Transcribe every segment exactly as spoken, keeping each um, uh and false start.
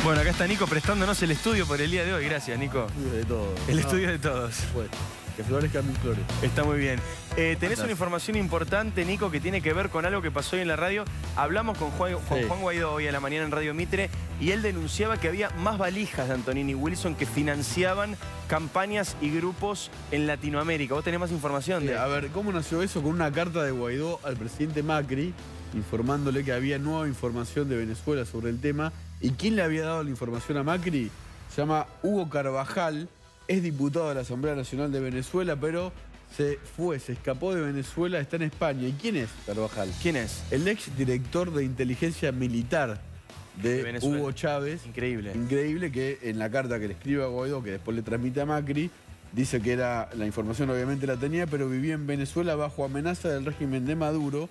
Bueno, acá está Nico prestándonos el estudio por el día de hoy. Gracias, Nico. El estudio de todos. El no, estudio de todos. Pues, que florezcan mis flores. Está muy bien. Eh, tenés una información importante, Nico, que tiene que ver con algo que pasó hoy en la radio. Hablamos con Juan, con sí. Juan Guaidó hoy a la mañana en Radio Mitre y él denunciaba que había más valijas de Antonini Wilson que financiaban campañas y grupos en Latinoamérica. ¿Vos tenés más información? Sí, de... a ver, ¿cómo nació eso? Con una carta de Guaidó al presidente Macri, informándole que había nueva información de Venezuela sobre el tema. ¿Y quién le había dado la información a Macri? Se llama Hugo Carvajal, es diputado de la Asamblea Nacional de Venezuela, pero se fue, se escapó de Venezuela, está en España. ¿Y quién es Carvajal? ¿Quién es? El ex director de inteligencia militar de, de Hugo Chávez. Increíble. Increíble que en la carta que le escribe a Guaidó, que después le transmite a Macri, dice que era, la información obviamente la tenía, pero vivía en Venezuela bajo amenaza del régimen de Maduro,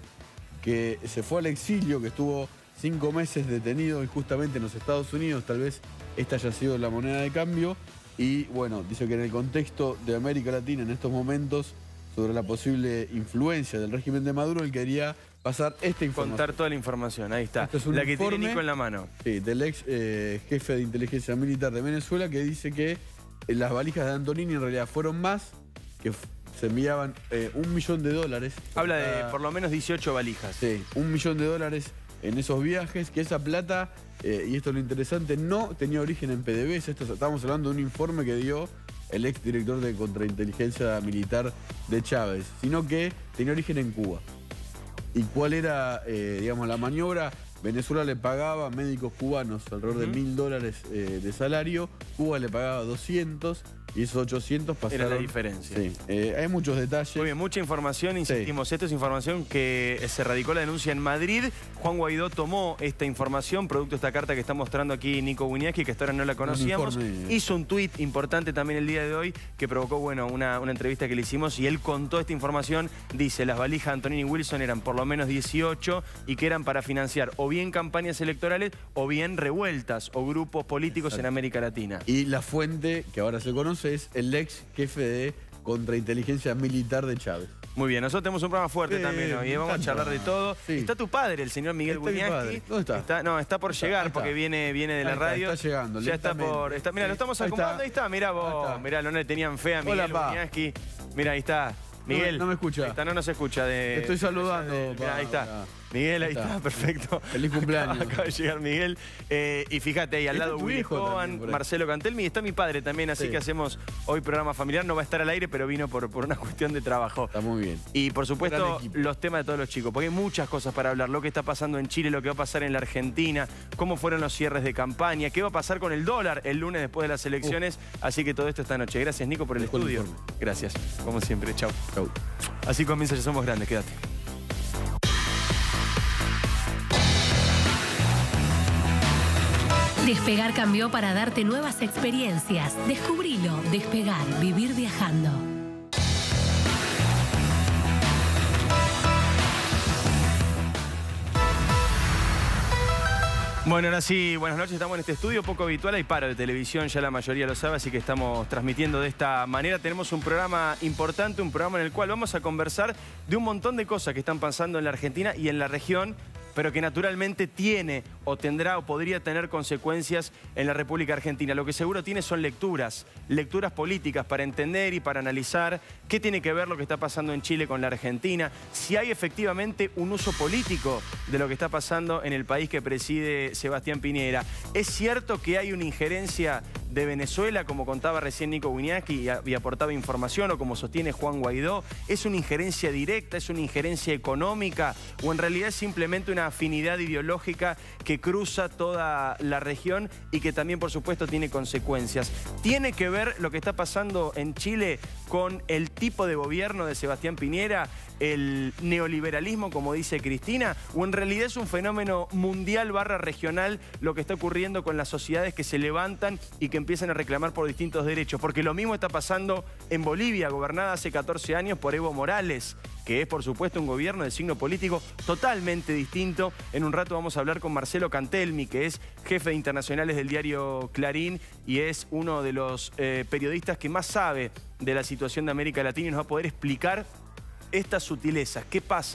que se fue al exilio, que estuvo cinco meses detenido injustamente en los Estados Unidos. Tal vez esta haya sido la moneda de cambio. Y bueno, dice que en el contexto de América Latina en estos momentos, sobre la posible influencia del régimen de Maduro, él quería pasar esta información. Contar toda la información, ahí está. Este es un la que informe, tiene Nico en la mano. Sí, del ex eh, jefe de inteligencia militar de Venezuela, que dice que eh, las valijas de Antonini en realidad fueron más, que se enviaban eh, un millón de dólares. Habla de por lo menos dieciocho valijas. Sí, un millón de dólares en esos viajes, que esa plata, eh, y esto es lo interesante, no tenía origen en P D V S. Esto, estamos hablando de un informe que dio el ex director de contrainteligencia militar de Chávez, sino que tenía origen en Cuba. ¿Y cuál era, eh, digamos, la maniobra? Venezuela le pagaba a médicos cubanos alrededor uh-huh. de mil dólares eh, de salario, Cuba le pagaba doscientos y esos ochocientos pasaron. Era la diferencia. Sí, eh, hay muchos detalles. Muy bien, mucha información, insistimos. Sí. Esto es información que se radicó la denuncia en Madrid. Juan Guaidó tomó esta información, producto de esta carta que está mostrando aquí Nico Wiñaski, que hasta ahora no la conocíamos. Un Hizo un tuit importante también el día de hoy que provocó, bueno, una, una entrevista que le hicimos y él contó esta información. Dice, las valijas de Antonini Wilson eran por lo menos dieciocho y que eran para financiar o bien campañas electorales o bien revueltas o grupos políticos Exacto. en América Latina. Y la fuente, que ahora se conoce, es el ex jefe de contrainteligencia militar de Chávez. Muy bien, nosotros tenemos un programa fuerte sí, también hoy, vamos a charlar de todo. Sí. Está tu padre, el señor Miguel Wiñaski. ¿Dónde está? está? No, está por está, llegar porque viene, viene de la está, radio. Está llegando. Ya está por... Está, mira, sí. lo estamos acomodando, ahí está, ahí está mirá vos. Mirá, no le tenían fe a Miguel Wiñaski. Mira, ahí está. Miguel. No, no me escucha. Ahí está, no nos escucha. De, Te estoy saludando. De, mirá, ahí está. Para. Miguel, ahí, ahí está. está, perfecto. Feliz cumpleaños. Acaba, acaba de llegar Miguel. Eh, y fíjate, ahí al lado Willy Jovan, Marcelo Cantelmi, y está mi padre también, así sí. que hacemos hoy programa familiar. No va a estar al aire, pero vino por, por una cuestión de trabajo. Está muy bien. Y por supuesto, los temas de todos los chicos, porque hay muchas cosas para hablar. Lo que está pasando en Chile, lo que va a pasar en la Argentina, cómo fueron los cierres de campaña, qué va a pasar con el dólar el lunes después de las elecciones. Uh. Así que todo esto esta noche. Gracias, Nico, por el Después estudio. Gracias, como siempre. Chau. Chau. Así comienza Ya Somos Grandes, quédate. Despegar cambió para darte nuevas experiencias. Descubrilo. Despegar. Vivir viajando. Bueno, ahora sí, buenas noches, estamos en este estudio poco habitual, hay paro de televisión, ya la mayoría lo sabe, así que estamos transmitiendo de esta manera. Tenemos un programa importante, un programa en el cual vamos a conversar de un montón de cosas que están pasando en la Argentina y en la región, pero que naturalmente tiene o tendrá o podría tener consecuencias en la República Argentina. Lo que seguro tiene son lecturas, lecturas políticas para entender y para analizar qué tiene que ver lo que está pasando en Chile con la Argentina, si hay efectivamente un uso político de lo que está pasando en el país que preside Sebastián Piñera. ¿Es cierto que hay una injerencia de Venezuela, como contaba recién Nico Wiñaski y, y aportaba información, o como sostiene Juan Guaidó? ¿Es una injerencia directa, es una injerencia económica, o en realidad es simplemente una afinidad ideológica que cruza toda la región y que también, por supuesto, tiene consecuencias? ¿Tiene que ver lo que está pasando en Chile con el tipo de gobierno de Sebastián Piñera, el neoliberalismo, como dice Cristina, o en realidad es un fenómeno mundial barra regional lo que está ocurriendo con las sociedades que se levantan y que empiezan a reclamar por distintos derechos? Porque lo mismo está pasando en Bolivia, gobernada hace catorce años por Evo Morales, que es, por supuesto, un gobierno de signo político totalmente distinto. En un rato vamos a hablar con Marcelo Cantelmi, que es jefe de internacionales del diario Clarín y es uno de los eh, periodistas que más sabe de la situación de América Latina y nos va a poder explicar estas sutilezas. ¿Qué pasa?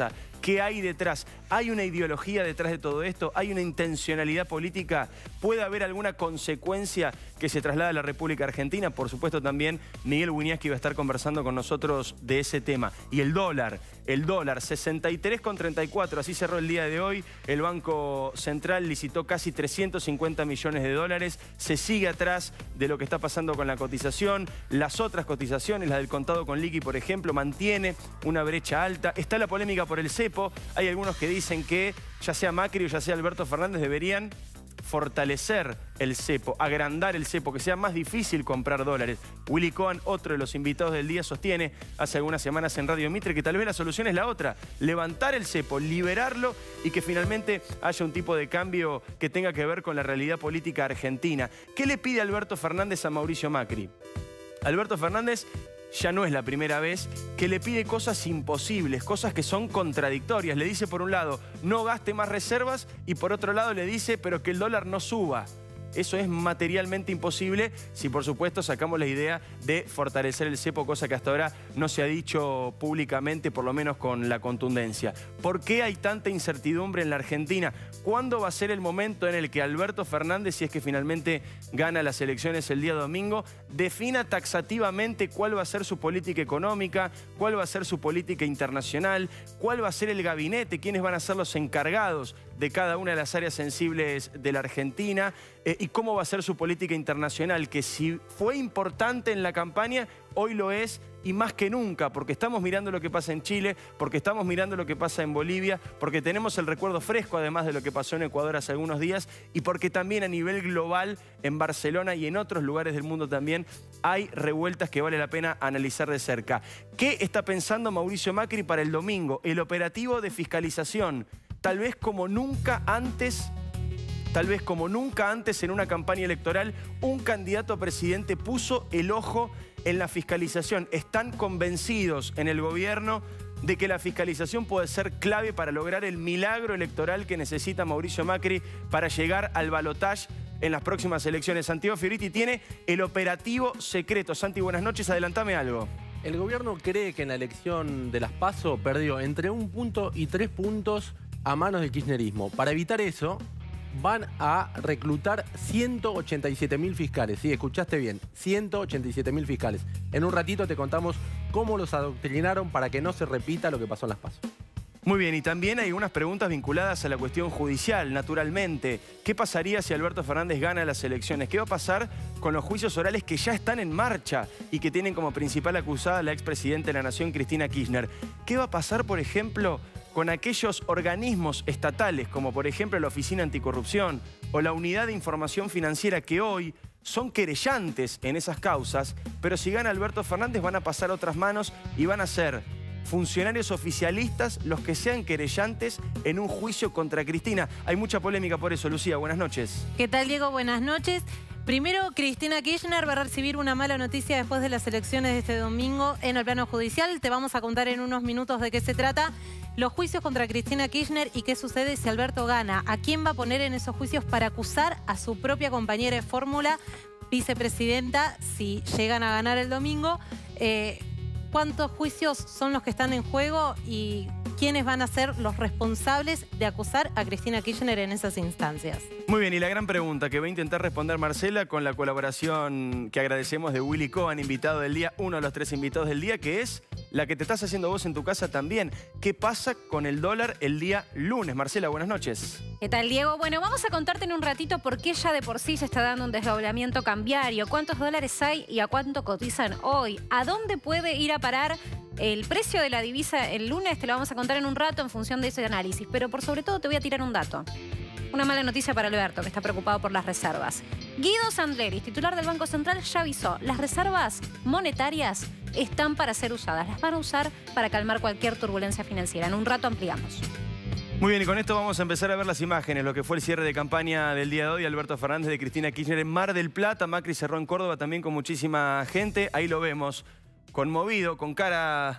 ¿Qué hay detrás? ¿Hay una ideología detrás de todo esto? ¿Hay una intencionalidad política? ¿Puede haber alguna consecuencia que se traslada a la República Argentina? Por supuesto también Miguel Wiñaski va a estar conversando con nosotros de ese tema. Y el dólar, el dólar, sesenta y tres con treinta y cuatro, así cerró el día de hoy. El Banco Central licitó casi trescientos cincuenta millones de dólares. Se sigue atrás de lo que está pasando con la cotización. Las otras cotizaciones, la del contado con liqui, por ejemplo, mantiene una brecha alta. Está la polémica por el cepo. Hay algunos que dicen que ya sea Macri o ya sea Alberto Fernández deberían fortalecer el cepo, agrandar el cepo, que sea más difícil comprar dólares. Willy Cohen, otro de los invitados del día, sostiene hace algunas semanas en Radio Mitre que tal vez la solución es la otra, levantar el cepo, liberarlo y que finalmente haya un tipo de cambio que tenga que ver con la realidad política argentina. ¿Qué le pide Alberto Fernández a Mauricio Macri? Alberto Fernández ya no es la primera vez que le pide cosas imposibles, cosas que son contradictorias. Le dice por un lado, no gaste más reservas y por otro lado le dice, pero que el dólar no suba. Eso es materialmente imposible si, por supuesto, sacamos la idea de fortalecer el cepo, cosa que hasta ahora no se ha dicho públicamente, por lo menos con la contundencia. ¿Por qué hay tanta incertidumbre en la Argentina? ¿Cuándo va a ser el momento en el que Alberto Fernández, si es que finalmente gana las elecciones el día domingo, defina taxativamente cuál va a ser su política económica, cuál va a ser su política internacional, cuál va a ser el gabinete, quiénes van a ser los encargados de cada una de las áreas sensibles de la Argentina eh, y cómo va a ser su política internacional, que si fue importante en la campaña, hoy lo es y más que nunca, porque estamos mirando lo que pasa en Chile, porque estamos mirando lo que pasa en Bolivia, porque tenemos el recuerdo fresco además de lo que pasó en Ecuador hace algunos días y porque también a nivel global en Barcelona y en otros lugares del mundo también hay revueltas que vale la pena analizar de cerca. ¿Qué está pensando Mauricio Macri para el domingo? El operativo de fiscalización. Tal vez como nunca antes, tal vez como nunca antes en una campaña electoral, un candidato a presidente puso el ojo en la fiscalización. Están convencidos en el gobierno de que la fiscalización puede ser clave para lograr el milagro electoral que necesita Mauricio Macri para llegar al balotaje en las próximas elecciones. Santiago Fioriti tiene el operativo secreto. Santi, buenas noches, adelantame algo. El gobierno cree que en la elección de las PASO perdió entre un punto y tres puntos a manos del kirchnerismo. Para evitar eso, van a reclutar ciento ochenta y siete mil fiscales. Sí, escuchaste bien, ciento ochenta y siete mil fiscales. En un ratito te contamos cómo los adoctrinaron para que no se repita lo que pasó en las PASO. Muy bien, y también hay unas preguntas vinculadas a la cuestión judicial, naturalmente. ¿Qué pasaría si Alberto Fernández gana las elecciones? ¿Qué va a pasar con los juicios orales que ya están en marcha y que tienen como principal acusada a la expresidenta de la Nación, Cristina Kirchner? ¿Qué va a pasar, por ejemplo, con aquellos organismos estatales, como por ejemplo la Oficina Anticorrupción o la Unidad de Información Financiera, que hoy son querellantes en esas causas, pero si gana Alberto Fernández van a pasar a otras manos y van a ser funcionarios oficialistas los que sean querellantes en un juicio contra Cristina? Hay mucha polémica por eso. Lucía, buenas noches. ¿Qué tal, Diego? Buenas noches. Primero, Cristina Kirchner va a recibir una mala noticia después de las elecciones de este domingo en el plano judicial. Te vamos a contar en unos minutos de qué se trata. Los juicios contra Cristina Kirchner y qué sucede si Alberto gana. ¿A quién va a poner en esos juicios para acusar a su propia compañera de fórmula, vicepresidenta, si llegan a ganar el domingo? Eh, ¿Cuántos juicios son los que están en juego y quiénes van a ser los responsables de acusar a Cristina Kirchner en esas instancias? Muy bien, y la gran pregunta que va a intentar responder Marcela con la colaboración que agradecemos de Willy Cohen, invitado del día, uno de los tres invitados del día, que es la que te estás haciendo vos en tu casa también. ¿Qué pasa con el dólar el día lunes? Marcela, buenas noches. ¿Qué tal, Diego? Bueno, vamos a contarte en un ratito por qué ya de por sí se está dando un desdoblamiento cambiario, cuántos dólares hay y a cuánto cotizan hoy, a dónde puede ir a parar el precio de la divisa el lunes. Te lo vamos a contar en un rato en función de ese análisis, pero por sobre todo te voy a tirar un dato. Una mala noticia para Alberto, que está preocupado por las reservas. Guido Sandleris, titular del Banco Central, ya avisó, las reservas monetarias están para ser usadas, las van a usar para calmar cualquier turbulencia financiera. En un rato ampliamos. Muy bien, y con esto vamos a empezar a ver las imágenes, lo que fue el cierre de campaña del día de hoy, Alberto Fernández de Cristina Kirchner en Mar del Plata. Macri cerró en Córdoba también con muchísima gente, ahí lo vemos, conmovido, con cara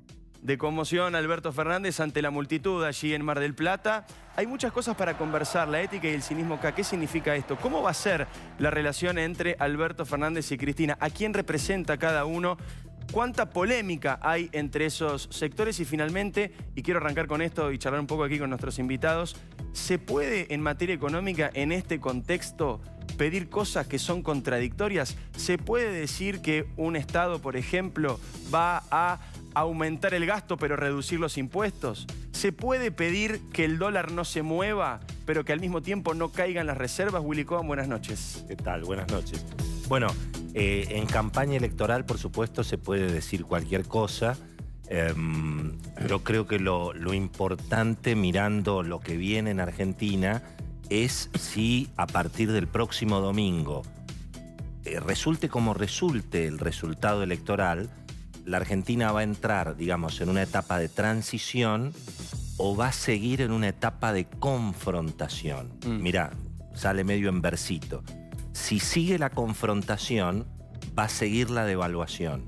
de conmoción, Alberto Fernández ante la multitud allí en Mar del Plata. Hay muchas cosas para conversar, la ética y el cinismo acá. ¿Qué significa esto? ¿Cómo va a ser la relación entre Alberto Fernández y Cristina? ¿A quién representa cada uno? cuánta polémica hay entre esos sectores y finalmente, y quiero arrancar con esto y charlar un poco aquí con nuestros invitados, ¿se puede en materia económica en este contexto pedir cosas que son contradictorias? ¿Se puede decir que un Estado, por ejemplo, va a aumentar el gasto pero reducir los impuestos? ¿Se puede pedir que el dólar no se mueva pero que al mismo tiempo no caigan las reservas? Willy Cohen, buenas noches. ¿Qué tal? Buenas noches. Bueno, eh, en campaña electoral, por supuesto, se puede decir cualquier cosa. Eh, yo creo que lo, lo importante, mirando lo que viene en Argentina, es si a partir del próximo domingo, eh, resulte como resulte el resultado electoral, la Argentina va a entrar, digamos, en una etapa de transición o va a seguir en una etapa de confrontación. Mm. Mirá, sale medio en versito. Si sigue la confrontación, va a seguir la devaluación.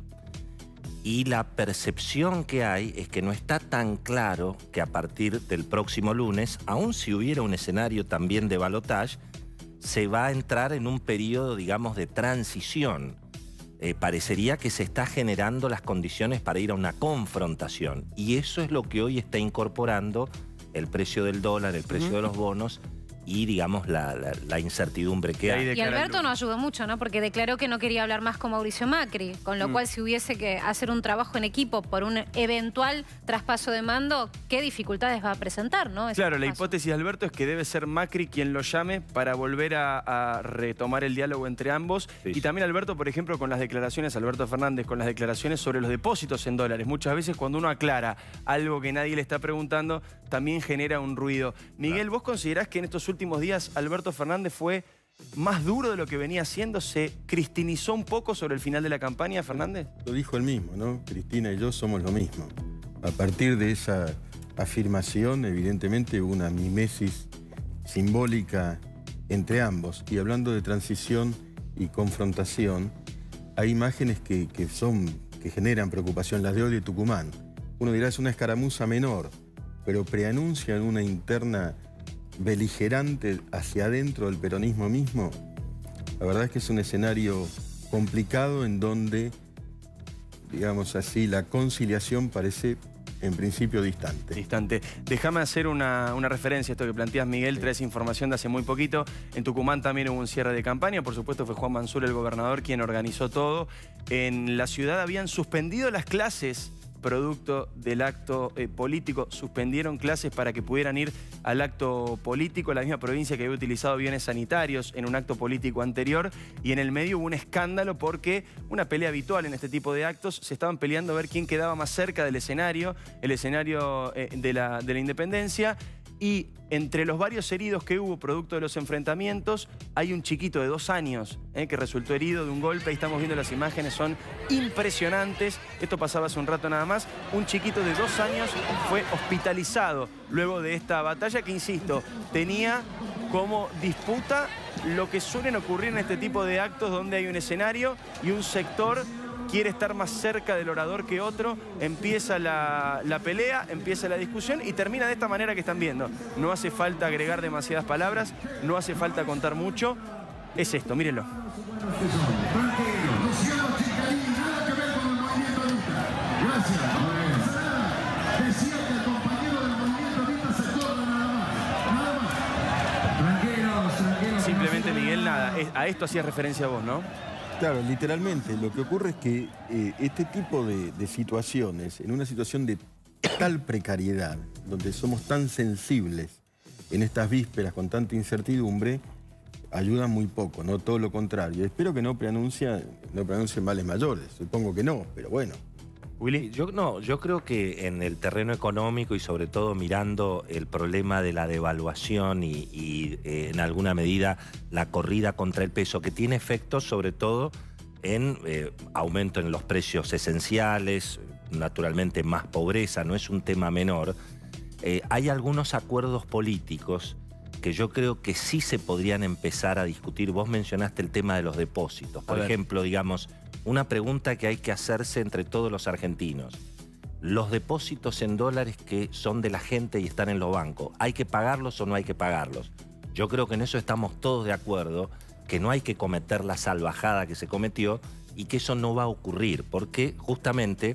Y la percepción que hay es que no está tan claro que a partir del próximo lunes, aun si hubiera un escenario también de balotaje, se va a entrar en un periodo, digamos, de transición. Eh, parecería que se está generando las condiciones para ir a una confrontación. Y eso es lo que hoy está incorporando el precio del dólar, el precio uh-huh. de los bonos y, digamos, la, la, la incertidumbre que hay. Y Alberto no ayudó mucho, ¿no? Porque declaró que no quería hablar más con Mauricio Macri, con lo mm. cual si hubiese que hacer un trabajo en equipo por un eventual traspaso de mando, ¿qué dificultades va a presentar, no? Ese claro, traspaso. La hipótesis de Alberto es que debe ser Macri quien lo llame para volver a, a retomar el diálogo entre ambos. Sí. Y también Alberto, por ejemplo, con las declaraciones, Alberto Fernández, con las declaraciones sobre los depósitos en dólares. Muchas veces cuando uno aclara algo que nadie le está preguntando, también genera un ruido. Miguel, claro. ¿Vos considerás que en estos últimos días Alberto Fernández fue más duro de lo que venía haciendo? ¿Se cristinizó un poco sobre el final de la campaña, Fernández? Lo dijo él mismo, ¿no? Cristina y yo somos lo mismo. A partir de esa afirmación, evidentemente hubo una mimesis simbólica entre ambos. Y hablando de transición y confrontación, hay imágenes que, que, son, que generan preocupación, las de hoy de Tucumán. Uno dirá, es una escaramuza menor, pero preanuncian una interna beligerante hacia adentro del peronismo mismo. La verdad es que es un escenario complicado en donde, digamos así, la conciliación parece en principio distante. Distante. Déjame hacer una, una referencia a esto que planteas, Miguel. Sí. Traes información de hace muy poquito. En Tucumán también hubo un cierre de campaña. Por supuesto fue Juan Mansur, el gobernador, quien organizó todo. En la ciudad habían suspendido las clases producto del acto eh, político. Suspendieron clases para que pudieran ir al acto político. La misma provincia que había utilizado aviones sanitarios en un acto político anterior. Y en el medio hubo un escándalo porque una pelea habitual en este tipo de actos. Se estaban peleando a ver quién quedaba más cerca del escenario, el escenario eh, de, la, de la independencia. Y entre los varios heridos que hubo producto de los enfrentamientos, hay un chiquito de dos años eh, que resultó herido de un golpe. Ahí estamos viendo las imágenes, son impresionantes. Esto pasaba hace un rato nada más. Un chiquito de dos años fue hospitalizado luego de esta batalla que, insisto, tenía como disputa lo que suelen ocurrir en este tipo de actos donde hay un escenario y un sector quiere estar más cerca del orador que otro, empieza la, la pelea, empieza la discusión y termina de esta manera que están viendo. No hace falta agregar demasiadas palabras, no hace falta contar mucho. Es esto, mírenlo. Simplemente, Miguel, nada. A esto hacías referencia vos, ¿no? Claro, literalmente. Lo que ocurre es que eh, este tipo de, de situaciones, en una situación de tal precariedad, donde somos tan sensibles en estas vísperas con tanta incertidumbre, ayudan muy poco, no todo lo contrario. Espero que no preanuncien, no preanuncien males mayores, supongo que no, pero bueno. Willy, yo, no, yo creo que en el terreno económico y sobre todo mirando el problema de la devaluación y, y eh, en alguna medida la corrida contra el peso, que tiene efectos sobre todo en eh, aumento en los precios esenciales, naturalmente más pobreza, no es un tema menor. Eh, hay algunos acuerdos políticos que yo creo que sí se podrían empezar a discutir. Vos mencionaste el tema de los depósitos. Por ejemplo, digamos, una pregunta que hay que hacerse entre todos los argentinos. Los depósitos en dólares que son de la gente y están en los bancos, ¿hay que pagarlos o no hay que pagarlos? Yo creo que en eso estamos todos de acuerdo, que no hay que cometer la salvajada que se cometió, y que eso no va a ocurrir, porque justamente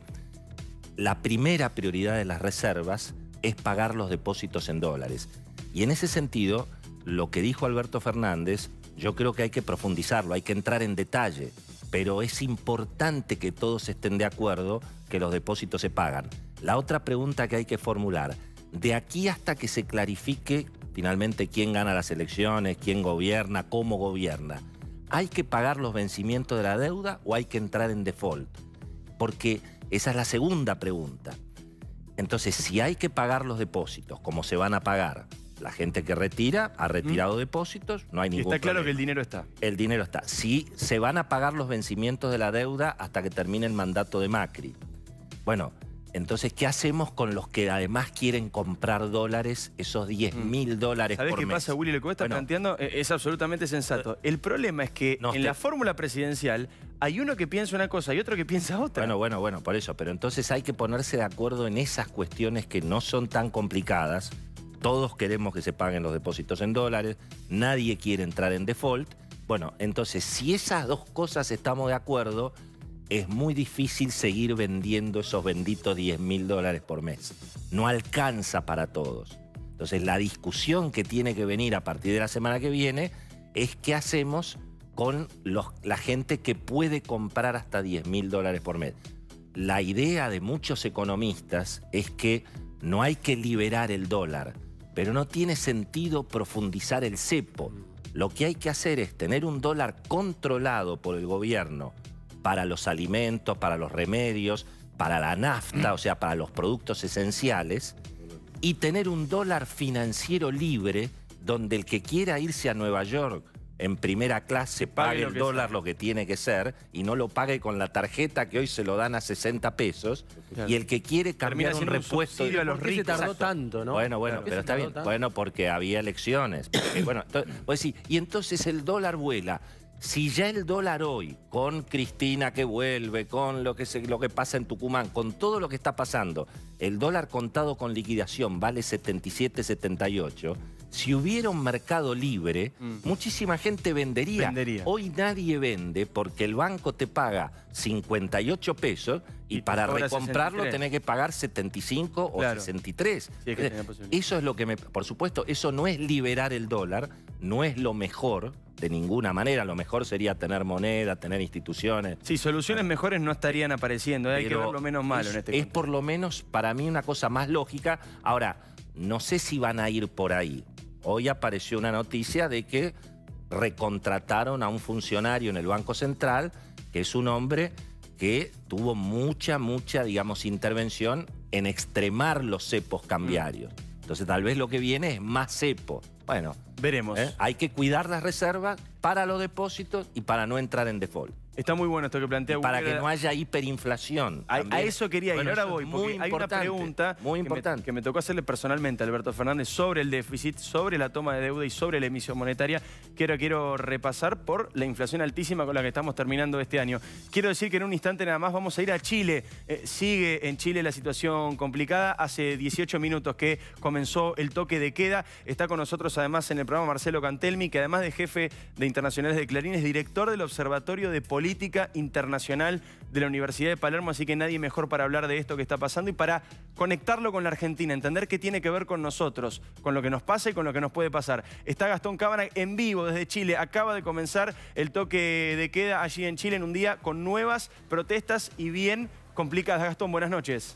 la primera prioridad de las reservas es pagar los depósitos en dólares. Y en ese sentido, lo que dijo Alberto Fernández, yo creo que hay que profundizarlo, hay que entrar en detalle, pero es importante que todos estén de acuerdo que los depósitos se pagan. La otra pregunta que hay que formular, de aquí hasta que se clarifique finalmente quién gana las elecciones, quién gobierna, cómo gobierna, ¿hay que pagar los vencimientos de la deuda o hay que entrar en default? Porque esa es la segunda pregunta. Entonces, si hay que pagar los depósitos, ¿cómo se van a pagar? La gente que retira ha retirado mm. depósitos, no hay ningún problema. Está claro que el dinero está. El dinero está. Si se van a pagar los vencimientos de la deuda hasta que termine el mandato de Macri. Bueno, entonces, ¿qué hacemos con los que además quieren comprar dólares, esos diez mil dólares por mes? ¿Sabés qué pasa, Willy? Lo que vos estás bueno, planteando es absolutamente sensato. El problema es que no, en te... la fórmula presidencial hay uno que piensa una cosa y otro que piensa otra. Bueno, bueno, bueno, por eso. Pero entonces hay que ponerse de acuerdo en esas cuestiones que no son tan complicadas. Todos queremos que se paguen los depósitos en dólares, nadie quiere entrar en default. Bueno, entonces, si esas dos cosas estamos de acuerdo, es muy difícil seguir vendiendo esos benditos diez mil dólares por mes. No alcanza para todos. Entonces, la discusión que tiene que venir a partir de la semana que viene es qué hacemos con los, la gente que puede comprar hasta diez mil dólares por mes. La idea de muchos economistas es que no hay que liberar el dólar, pero no tiene sentido profundizar el cepo. Lo que hay que hacer es tener un dólar controlado por el gobierno para los alimentos, para los remedios, para la nafta, o sea, para los productos esenciales, y tener un dólar financiero libre donde el que quiera irse a Nueva York en primera clase pague el dólar lo que tiene que ser y no lo pague con la tarjeta que hoy se lo dan a sesenta pesos. Claro. Y el que quiere cambiar un repuesto de los ricos. ¿Por qué se tardó tanto, no? Bueno, bueno, claro, pero está bien. Tanto? Bueno, porque había elecciones. Porque, bueno, entonces, pues sí, y entonces el dólar vuela. Si ya el dólar hoy, con Cristina que vuelve, con lo que, se, lo que pasa en Tucumán, con todo lo que está pasando, el dólar contado con liquidación vale setenta y siete, setenta y ocho, si hubiera un mercado libre, mm. muchísima gente vendería. vendería. Hoy nadie vende porque el banco te paga cincuenta y ocho pesos y, y para recomprarlo tenés que pagar setenta y cinco o claro. sesenta y tres. Sí, es que eso es lo que me... Por supuesto, eso no es liberar el dólar, no es lo mejor de ninguna manera. Lo mejor sería tener moneda, tener instituciones. Sí, soluciones mejores no estarían apareciendo. ¿eh? Hay que ver lo menos malo es, en este Es contexto. por lo menos, para mí, una cosa más lógica. Ahora, no sé si van a ir por ahí. Hoy apareció una noticia de que recontrataron a un funcionario en el Banco Central, que es un hombre que tuvo mucha, mucha, digamos, intervención en extremar los cepos cambiarios. Entonces, tal vez lo que viene es más cepo. Bueno, veremos. ¿eh? Hay que cuidar las reservas para los depósitos y para no entrar en default. Está muy bueno esto que plantea. Para que no haya hiperinflación. A, a eso quería ir. Bueno, ahora voy, porque hay una pregunta muy importante. Que, me, que me tocó hacerle personalmente a Alberto Fernández sobre el déficit, sobre la toma de deuda y sobre la emisión monetaria, que ahora quiero repasar por la inflación altísima con la que estamos terminando este año. Quiero decir que en un instante nada más vamos a ir a Chile. Eh, sigue en Chile la situación complicada. Hace dieciocho minutos que comenzó el toque de queda. Está con nosotros además en el programa Marcelo Cantelmi, que además de jefe de Internacionales de Clarín, es director del Observatorio de Política Política Internacional de la Universidad de Palermo, así que nadie mejor para hablar de esto que está pasando y para conectarlo con la Argentina, entender qué tiene que ver con nosotros, con lo que nos pasa y con lo que nos puede pasar. Está Gastón Cámara en vivo desde Chile, acaba de comenzar el toque de queda allí en Chile en un día con nuevas protestas y bien complicadas. Gastón, buenas noches.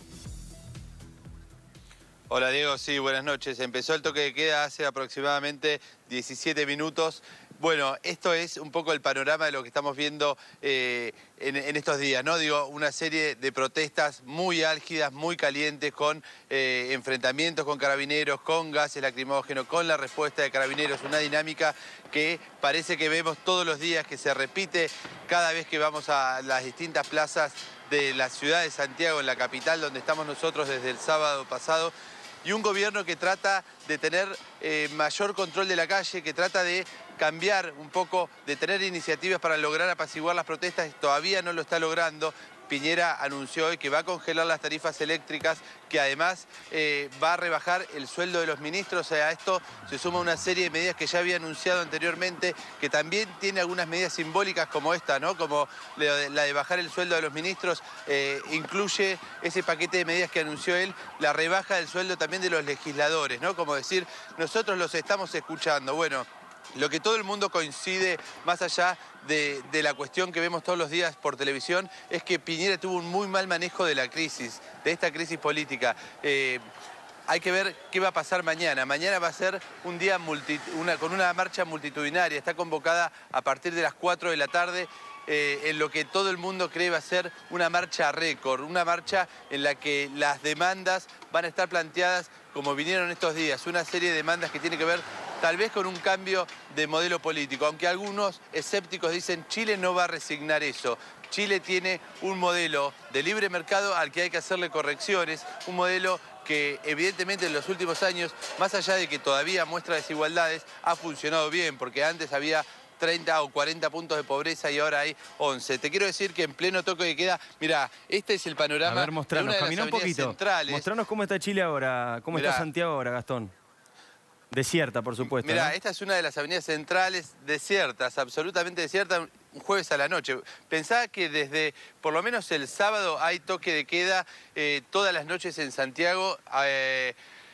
Hola Diego, sí, buenas noches. Empezó el toque de queda hace aproximadamente diecisiete minutos. Bueno, esto es un poco el panorama de lo que estamos viendo eh, en, en estos días, ¿no? Digo, una serie de protestas muy álgidas, muy calientes, con eh, enfrentamientos con carabineros, con gases lacrimógenos, con la respuesta de carabineros, una dinámica que parece que vemos todos los días, que se repite cada vez que vamos a las distintas plazas de la ciudad de Santiago, en la capital, donde estamos nosotros desde el sábado pasado. Y un gobierno que trata de tener eh, mayor control de la calle, que trata de cambiar un poco, de tener iniciativas para lograr apaciguar las protestas, todavía no lo está logrando. Piñera anunció hoy que va a congelar las tarifas eléctricas, que además eh, va a rebajar el sueldo de los ministros. O sea, a esto se suma una serie de medidas que ya había anunciado anteriormente, que también tiene algunas medidas simbólicas como esta, ¿no? Como la de bajar el sueldo de los ministros, eh, incluye ese paquete de medidas que anunció él, la rebaja del sueldo también de los legisladores, ¿no? Como decir, nosotros los estamos escuchando. Bueno, lo que todo el mundo coincide, más allá de, de la cuestión que vemos todos los días por televisión, es que Piñera tuvo un muy mal manejo de la crisis, de esta crisis política. Eh, hay que ver qué va a pasar mañana. Mañana va a ser un día multi, una, con una marcha multitudinaria. Está convocada a partir de las cuatro de la tarde. Eh, en lo que todo el mundo cree va a ser una marcha récord, una marcha en la que las demandas van a estar planteadas como vinieron estos días, una serie de demandas que tiene que ver tal vez con un cambio de modelo político, aunque algunos escépticos dicen Chile no va a resignar eso. Chile tiene un modelo de libre mercado al que hay que hacerle correcciones, un modelo que evidentemente en los últimos años, más allá de que todavía muestra desigualdades, ha funcionado bien, porque antes había treinta o cuarenta puntos de pobreza y ahora hay once. Te quiero decir que en pleno toque de queda, mira, este es el panorama. A ver, mostranos, de una de caminá las un poquito. Centrales. Mostranos cómo está Chile ahora, cómo Mirá. está Santiago ahora, Gastón. Desierta, por supuesto. Mirá, ¿no? esta es una de las avenidas centrales desiertas, absolutamente desiertas, un jueves a la noche. Pensá que desde por lo menos el sábado hay toque de queda eh, todas las noches en Santiago. Eh,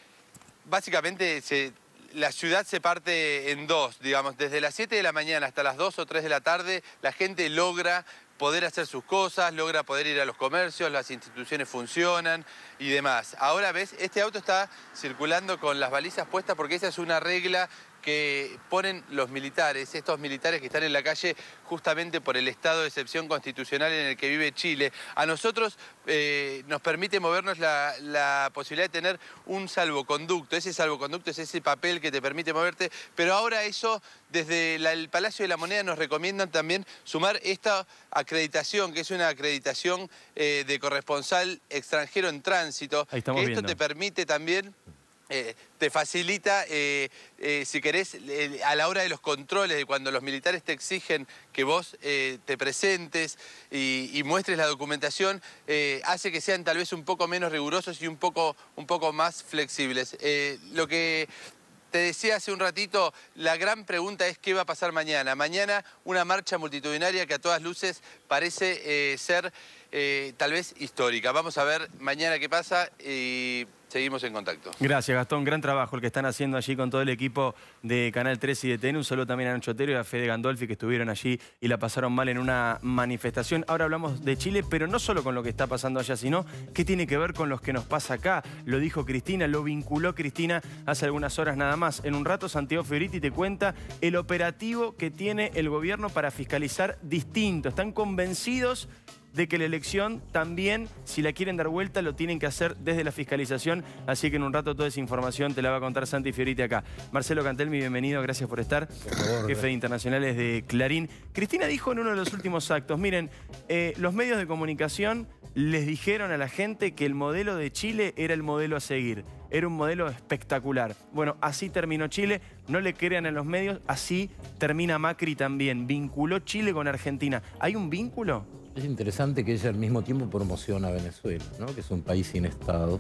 básicamente se... La ciudad se parte en dos, digamos, desde las siete de la mañana hasta las dos o tres de la tarde, la gente logra poder hacer sus cosas, logra poder ir a los comercios, las instituciones funcionan y demás. Ahora ves, este auto está circulando con las balizas puestas porque esa es una regla que ponen los militares, estos militares que están en la calle justamente por el estado de excepción constitucional en el que vive Chile. A nosotros eh, nos permite movernos la, la posibilidad de tener un salvoconducto. Ese salvoconducto es ese papel que te permite moverte, pero ahora eso, desde la, el Palacio de la Moneda nos recomiendan también sumar esta acreditación, que es una acreditación eh, de corresponsal extranjero en tránsito, Ahí estamos que esto viendo. te permite también... Eh, te facilita, eh, eh, si querés, eh, a la hora de los controles, de cuando los militares te exigen que vos eh, te presentes y, y muestres la documentación, eh, hace que sean tal vez un poco menos rigurosos y un poco, un poco más flexibles. Eh, lo que te decía hace un ratito, la gran pregunta es qué va a pasar mañana. Mañana una marcha multitudinaria que a todas luces parece eh, ser eh, tal vez histórica. Vamos a ver mañana qué pasa y... seguimos en contacto. Gracias, Gastón. Gran trabajo el que están haciendo allí con todo el equipo de Canal tres y de T N. Un saludo también a Nacho Otero y a Fede Gandolfi, que estuvieron allí y la pasaron mal en una manifestación. Ahora hablamos de Chile, pero no solo con lo que está pasando allá, sino qué tiene que ver con lo que nos pasa acá. Lo dijo Cristina, lo vinculó Cristina hace algunas horas nada más. En un rato, Santiago Fioriti te cuenta el operativo que tiene el gobierno para fiscalizar distinto. Están convencidos de que la elección también, si la quieren dar vuelta, lo tienen que hacer desde la fiscalización. Así que en un rato toda esa información te la va a contar Santi Fioriti acá. Marcelo Cantelmi, bienvenido, gracias por estar. Por favor, jefe de internacionales de Clarín. Cristina dijo en uno de los últimos actos, miren, eh, los medios de comunicación les dijeron a la gente que el modelo de Chile era el modelo a seguir. Era un modelo espectacular. Bueno, así terminó Chile. No le crean a los medios, así termina Macri también. Vinculó Chile con Argentina. ¿Hay un vínculo? Es interesante que ella al mismo tiempo promociona a Venezuela, ¿no? Que es un país sin Estado.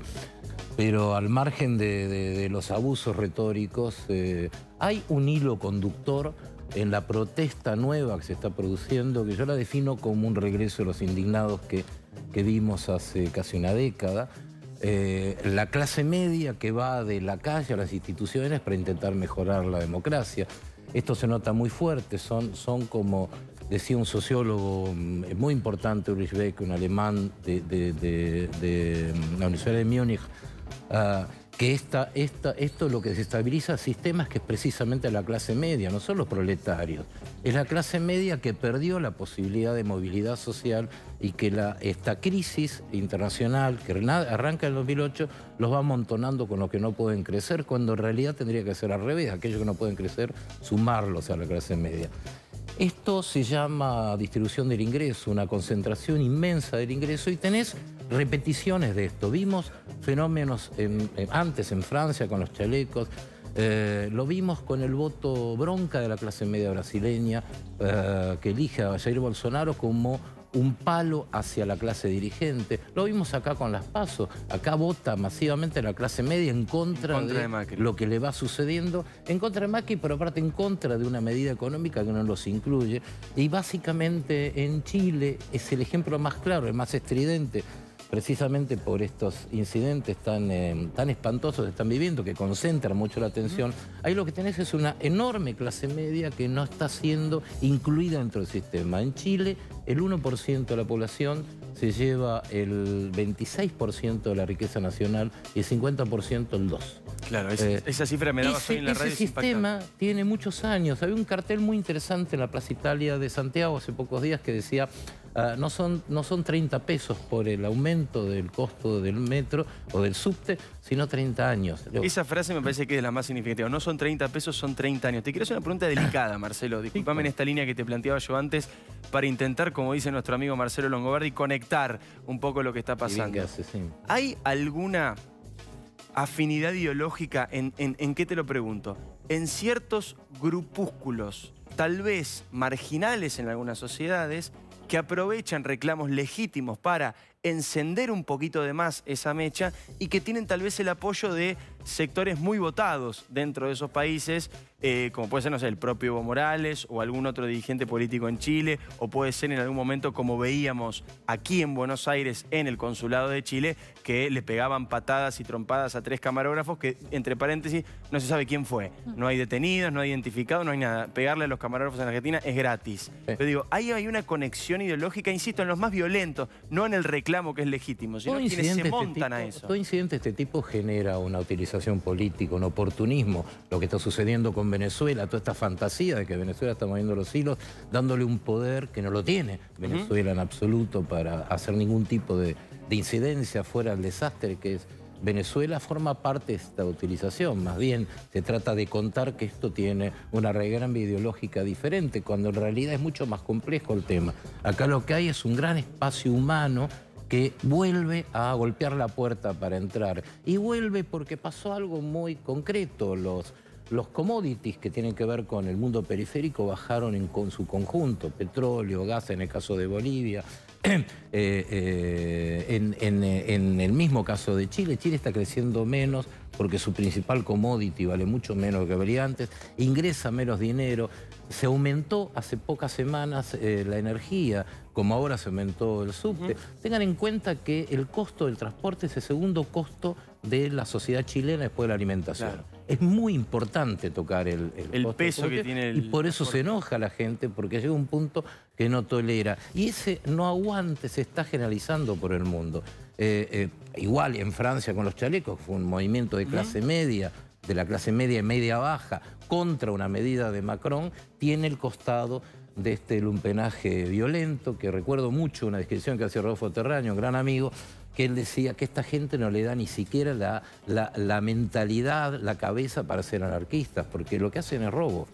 Pero al margen de, de, de los abusos retóricos, eh, hay un hilo conductor en la protesta nueva que se está produciendo, que yo la defino como un regreso de los indignados que, que vimos hace casi una década. Eh, la clase media que va de la calle a las instituciones para intentar mejorar la democracia. Esto se nota muy fuerte, son, son como decía un sociólogo muy importante, Ulrich Beck, un alemán de, de, de, de la Universidad de Múnich, uh, que esta, esta, esto lo que desestabiliza sistemas que es precisamente la clase media, no son los proletarios. Es la clase media que perdió la posibilidad de movilidad social y que la, esta crisis internacional que arranca en el dos mil ocho los va amontonando con los que no pueden crecer, cuando en realidad tendría que ser al revés, aquellos que no pueden crecer, sumarlos a la clase media. Esto se llama distribución del ingreso, una concentración inmensa del ingreso, y tenés repeticiones de esto. Vimos fenómenos en, en, antes en Francia con los chalecos, eh, lo vimos con el voto bronca de la clase media brasileña, eh, que elige a Jair Bolsonaro como un palo hacia la clase dirigente. Lo vimos acá con las PASO. Acá vota masivamente la clase media en contra, en contra de, de Macri. Lo que le va sucediendo, en contra de Macri, pero aparte en contra de una medida económica que no los incluye. Y básicamente en Chile es el ejemplo más claro, el más estridente, precisamente por estos incidentes tan, eh, tan espantosos que están viviendo, que concentran mucho la atención. Uh-huh. Ahí lo que tenés es una enorme clase media que no está siendo incluida dentro del sistema. En Chile, el uno por ciento de la población se lleva el veintiséis por ciento de la riqueza nacional y el cincuenta por ciento el dos por ciento. Claro, esa, eh, esa cifra me daba hoy en la radio. Ese sistema tiene muchos años. Había un cartel muy interesante en la Plaza Italia de Santiago hace pocos días que decía uh, no, son, no son treinta pesos por el aumento del costo del metro o del subte, sino treinta años. Esa frase me parece que es la más significativa. No son treinta pesos, son treinta años. Te quiero hacer una pregunta delicada, Marcelo. Disculpame en esta línea que te planteaba yo antes para intentar, como dice nuestro amigo Marcelo Longobardi, conectar un poco lo que está pasando. Que hace, sí. ¿Hay alguna afinidad ideológica, en, en, en qué te lo pregunto? En ciertos grupúsculos, tal vez marginales en algunas sociedades, que aprovechan reclamos legítimos para encender un poquito de más esa mecha y que tienen tal vez el apoyo de sectores muy votados dentro de esos países, eh, como puede ser, no sé, el propio Evo Morales o algún otro dirigente político en Chile, o puede ser en algún momento, como veíamos aquí en Buenos Aires, en el consulado de Chile, que le pegaban patadas y trompadas a tres camarógrafos que, entre paréntesis, no se sabe quién fue. No hay detenidos, no hay identificados, no hay nada. Pegarle a los camarógrafos en Argentina es gratis. Eh. Pero digo, ahí hay una conexión ideológica, insisto, en los más violentos, no en el reclamo que es legítimo, sino todo quienes se montan este tipo, a eso. Todo incidente de este tipo genera una utilización política, un oportunismo. Lo que está sucediendo con Venezuela, toda esta fantasía de que Venezuela está moviendo los hilos, dándole un poder que no lo tiene Venezuela uh-huh. en absoluto para hacer ningún tipo de, de incidencia fuera del desastre que es Venezuela. Forma parte de esta utilización. Más bien se trata de contar que esto tiene una regramba ideológica diferente, cuando en realidad es mucho más complejo el tema. Acá lo que hay es un gran espacio humano que vuelve a golpear la puerta para entrar. Y vuelve porque pasó algo muy concreto. Los, los commodities que tienen que ver con el mundo periférico bajaron en con su conjunto. Petróleo, gas en el caso de Bolivia. eh, eh, en, en, en el mismo caso de Chile, Chile está creciendo menos porque su principal commodity vale mucho menos que valía antes, ingresa menos dinero, se aumentó hace pocas semanas eh, la energía, como ahora se aumentó el subte. Uh-huh. Tengan en cuenta que el costo del transporte es el segundo costo de la sociedad chilena después de la alimentación. Claro. Es muy importante tocar el, el, el costo peso que tiene el y por eso transporte. Se enoja la gente, porque llega un punto que no tolera. Y ese no aguante se está generalizando por el mundo. Eh, eh, igual en Francia con los chalecos, fue un movimiento de clase uh-huh. media, de la clase media y media baja, contra una medida de Macron, tiene el costado de este lumpenaje violento, que recuerdo mucho una descripción que hacía Rodolfo Terraño, un gran amigo, que él decía que esta gente no le da ni siquiera la, la, la mentalidad, la cabeza para ser anarquistas, porque lo que hacen es robo.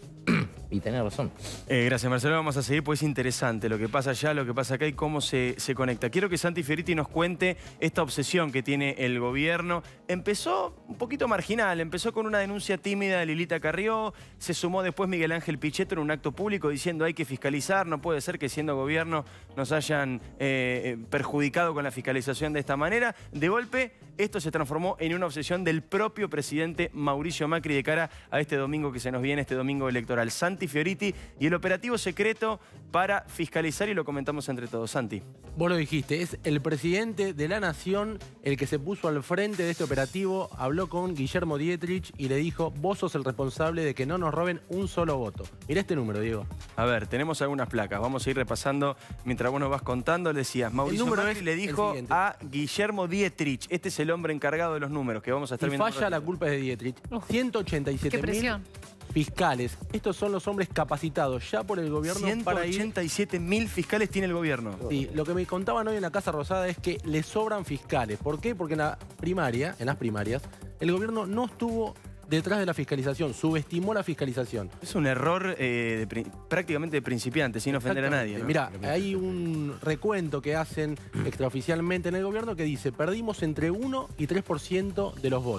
Y tenés razón. Eh, gracias, Marcelo. Vamos a seguir, pues es interesante lo que pasa allá, lo que pasa acá y cómo se, se conecta. Quiero que Santi Fioretti nos cuente esta obsesión que tiene el gobierno. Empezó un poquito marginal, empezó con una denuncia tímida de Lilita Carrió, se sumó después Miguel Ángel Pichetto en un acto público diciendo hay que fiscalizar, no puede ser que siendo gobierno nos hayan eh, perjudicado con la fiscalización de esta manera. De golpe, esto se transformó en una obsesión del propio presidente Mauricio Macri de cara a este domingo que se nos viene, este domingo electoral. Santi Fioretti y el operativo secreto para fiscalizar, y lo comentamos entre todos. Santi. Vos lo dijiste, es el presidente de la Nación el que se puso al frente de este operativo, habló con Guillermo Dietrich y le dijo, vos sos el responsable de que no nos roben un solo voto. Mirá este número, Diego. A ver, tenemos algunas placas, vamos a ir repasando mientras vos nos vas contando. Le decías, Mauricio Macri le dijo a Guillermo Dietrich, este es el hombre encargado de los números que vamos a estar y viendo. Falla, la culpa es de Dietrich. ciento ochenta y siete mil fiscales. Estos son los hombres capacitados ya por el gobierno para ir... ciento ochenta y siete mil fiscales tiene el gobierno. Sí, lo que me contaban hoy en la Casa Rosada es que le sobran fiscales. ¿Por qué? Porque en la primaria, en las primarias, el gobierno no estuvo detrás de la fiscalización, subestimó la fiscalización. Es un error eh, de, prácticamente de principiante, sin ofender a nadie, ¿no? Mirá, hay un recuento que hacen extraoficialmente en el gobierno que dice, perdimos entre uno y tres por ciento de los votos.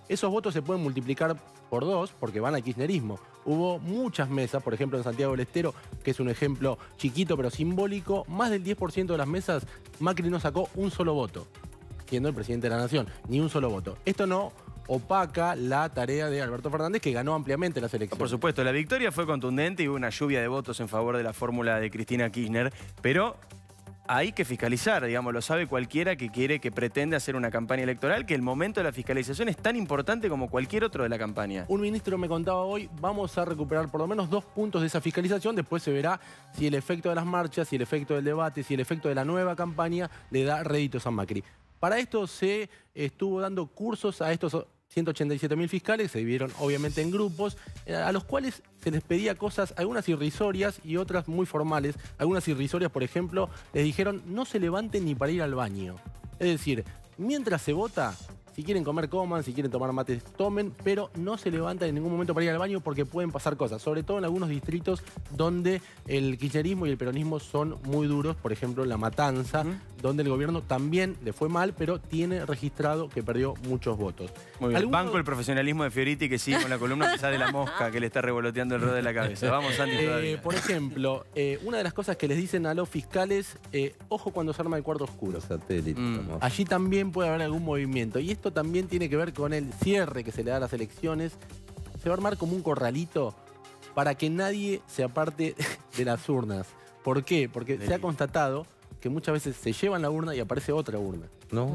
Esos votos se pueden multiplicar por dos porque van al kirchnerismo. Hubo muchas mesas, por ejemplo en Santiago del Estero, que es un ejemplo chiquito pero simbólico, más del diez por ciento de las mesas Macri no sacó un solo voto, siendo el presidente de la Nación, ni un solo voto. Esto no opaca la tarea de Alberto Fernández, que ganó ampliamente las elecciones. Por supuesto, la victoria fue contundente y hubo una lluvia de votos en favor de la fórmula de Cristina Kirchner, pero hay que fiscalizar, digamos, lo sabe cualquiera que quiere, que pretende hacer una campaña electoral, que el momento de la fiscalización es tan importante como cualquier otro de la campaña. Un ministro me contaba hoy, vamos a recuperar por lo menos dos puntos de esa fiscalización, después se verá si el efecto de las marchas, si el efecto del debate, si el efecto de la nueva campaña le da réditos a Macri. Para esto se estuvo dando cursos a estos ciento ochenta y siete mil fiscales, se dividieron obviamente en grupos, a los cuales se les pedía cosas, algunas irrisorias y otras muy formales. Algunas irrisorias, por ejemplo, les dijeron no se levanten ni para ir al baño. Es decir, mientras se vota, si quieren comer, coman, si quieren tomar mates, tomen, pero no se levantan en ningún momento para ir al baño porque pueden pasar cosas, sobre todo en algunos distritos donde el kirchnerismo y el peronismo son muy duros, por ejemplo en La Matanza, uh-huh. donde el gobierno también le fue mal, pero tiene registrado que perdió muchos votos. Muy bien. ¿Alguno... Banco el profesionalismo de Fioriti, que sigue con la columna pesada de la mosca que le está revoloteando el rol de la cabeza. Vamos, Santi, todavía. Eh, por ejemplo, eh, una de las cosas que les dicen a los fiscales, eh, ojo cuando se arma el cuarto oscuro. Satélite. Mm. Allí también puede haber algún movimiento. Y esto también tiene que ver con el cierre que se le da a las elecciones. Se va a armar como un corralito para que nadie se aparte de las urnas. ¿Por qué? Porque se ha constatado que muchas veces se llevan la urna y aparece otra urna. No.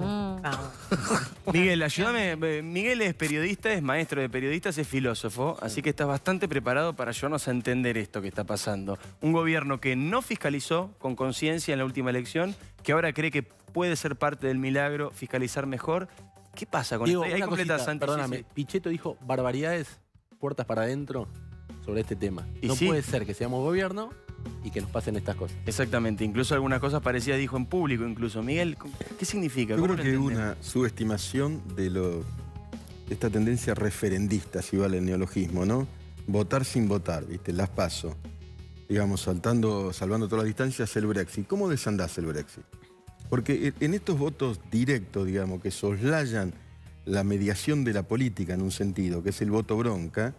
Mm. Miguel, ayúdame. Miguel es periodista, es maestro de periodistas, es filósofo, así que estás bastante preparado para ayudarnos a entender esto que está pasando. Un gobierno que no fiscalizó con conciencia en la última elección, que ahora cree que puede ser parte del milagro fiscalizar mejor. ¿Qué pasa con Digo, esto? Ahí una completa, cosita, Santi, perdóname, sí, sí. Pichetto dijo barbaridades, puertas para adentro, sobre este tema. Y no sí. puede ser que seamos gobierno y que nos pasen estas cosas. Exactamente, incluso algunas cosas parecidas dijo en público incluso. Miguel, ¿qué significa? Yo ¿Cómo creo lo que entendés? una subestimación de, lo, de esta tendencia referendista, si vale el neologismo, ¿no? Votar sin votar, ¿viste? Las paso. Digamos, saltando, salvando todas las distancias, el Brexit. ¿Cómo desandás el Brexit? Porque en estos votos directos, digamos, que soslayan la mediación de la política en un sentido, que es el voto bronca,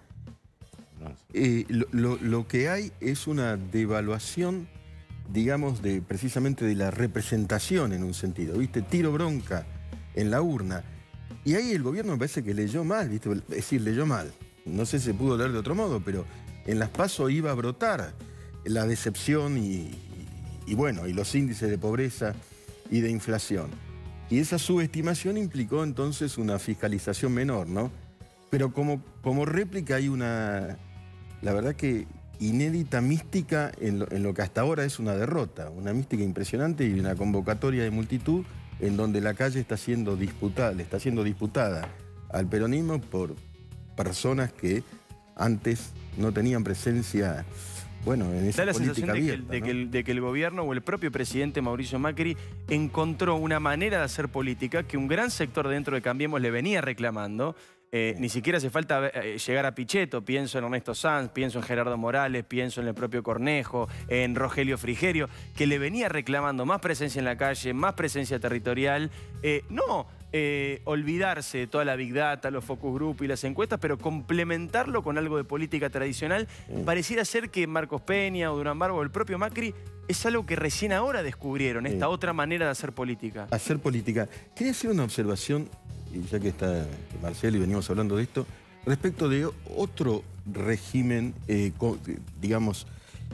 eh, lo, lo, lo que hay es una devaluación, digamos, de, precisamente de la representación en un sentido, ¿viste? Tiro bronca en la urna. Y ahí el gobierno me parece que leyó mal, ¿viste? Es decir, leyó mal. No sé si se pudo leer de otro modo, pero en las PASO iba a brotar la decepción y, y, y bueno, y los índices de pobreza y de inflación. Y esa subestimación implicó entonces una fiscalización menor, ¿no? Pero como, como réplica hay una, la verdad que inédita mística en lo, en lo que hasta ahora es una derrota, una mística impresionante y una convocatoria de multitud en donde la calle está siendo disputada, le está siendo disputada al peronismo por personas que antes no tenían presencia, bueno, en esa da la política sensación de, abierta, que, el, de, ¿no? que el, de que el gobierno o el propio presidente Mauricio Macri encontró una manera de hacer política que un gran sector dentro de Cambiemos le venía reclamando. Eh, ni siquiera hace falta eh, llegar a Pichetto, pienso en Ernesto Sanz, pienso en Gerardo Morales, pienso en el propio Cornejo, en Rogelio Frigerio, que le venía reclamando más presencia en la calle, más presencia territorial. Eh, no eh, olvidarse de toda la Big Data, los focus group y las encuestas, pero complementarlo con algo de política tradicional. Sí. Pareciera ser que Marcos Peña o Durán Barba o el propio Macri es algo que recién ahora descubrieron, sí. esta otra manera de hacer política. Hacer política. Quería hacer una observación, y ya que está Marcelo y venimos hablando de esto, respecto de otro régimen, eh, digamos,